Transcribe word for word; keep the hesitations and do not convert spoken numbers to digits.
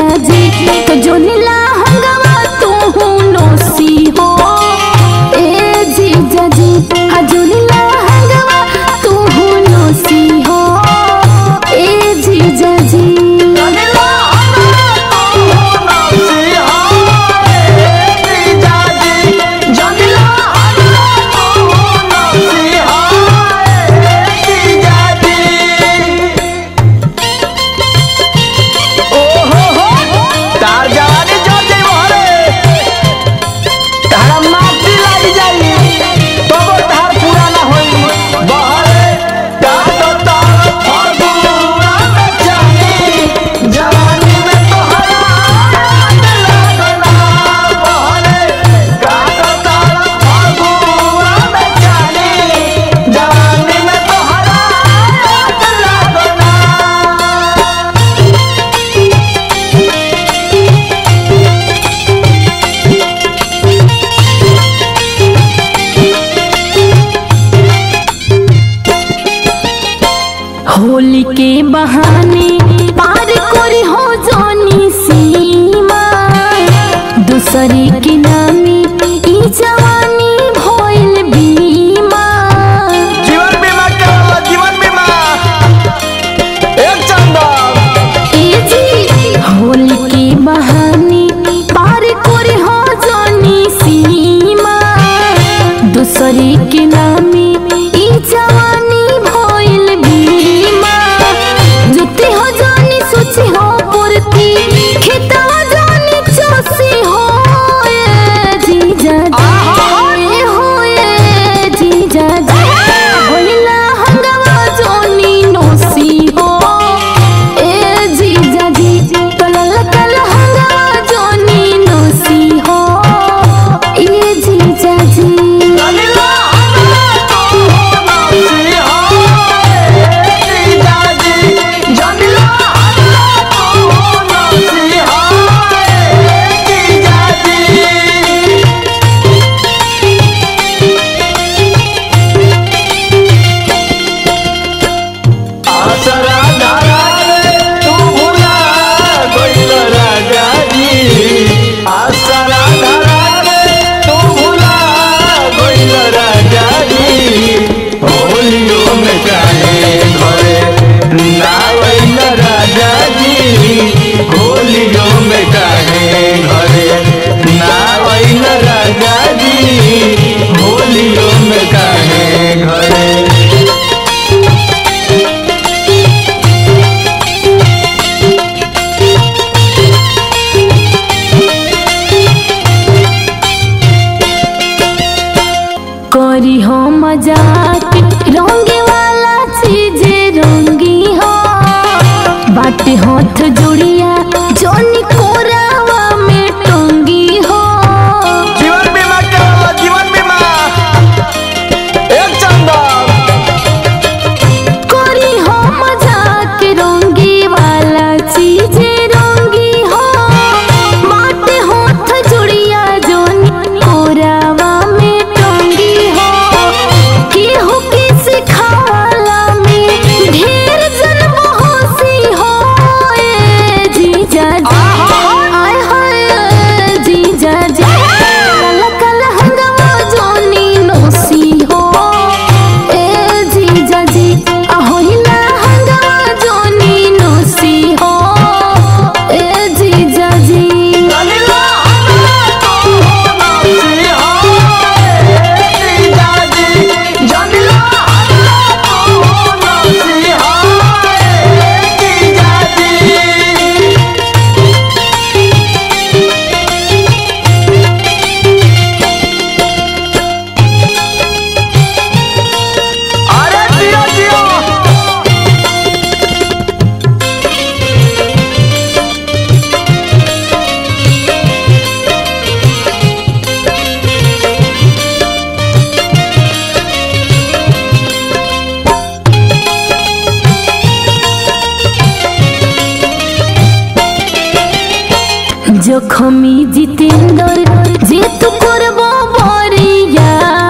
जीजा जी तो जोनिला हंगामा तू नोसी हो ए जीजा जी हाँ जोनिला हंगामा तू नोसी हो ए जीजा जी होली के बहाने पार कोरी हो जानी सीमा दूसरे के नामी ई जवानी भइल बीमा जीवन बीमा क्या होला जीवन बीमा एक चंदा ए जी होली के बहाने पार कोरी हो जानी सीमा दूसरे के नामी ई जवानी भइल बीमा जुती हो जानी सोची हो पुरती खेतवा जानी चोसी हो ए जीजा जी हो ए जीजा जी होइला हंगामा जोनी नोसी हो ए जीजा जी कलल कल हंगामा जोनी नोसी हो ए जीजा जी करी हो मजाक रंगे वाला चीजे रंगी हो बाटे हाथ जुड़िया जोनी कोरावा में टंगी हो जीवन बीमा क्या होला जीवन बीमा एक चंदा करी हो मजाक रंगी वाला चीजे रंगी हो बाटे हाथ जुड़िया जोनी कोरावा में टंगी हो केहू के सिखावाला में ढेर जन्म होसी हो ए जीजा जी आय हाय जीजा जी कल कल हंगामा जोनी नोसी हो ए जीजा जी होइला हंगामा जोनी नोसी हो ए जीजा जी अरे जियो जियो जखमी जितेंद्र जे तू करबो बरिया